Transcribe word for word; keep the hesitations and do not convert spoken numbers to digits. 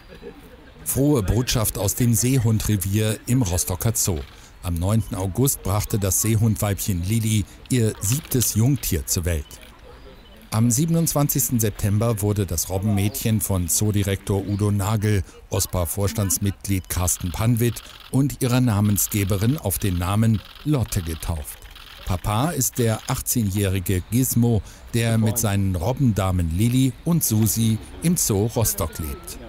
Frohe Botschaft aus dem Seehundrevier im Rostocker Zoo. Am neunten August brachte das Seehundweibchen Lili ihr siebtes Jungtier zur Welt. Am siebenundzwanzigsten September wurde das Robbenmädchen von Zoodirektor Udo Nagel, O S P A-Vorstandsmitglied Carsten Panwitt und ihrer Namensgeberin auf den Namen Lotte getauft. Papa ist der achtzehnjährige Gizmo, der mit seinen Robbendamen Lili und Susi im Zoo Rostock lebt.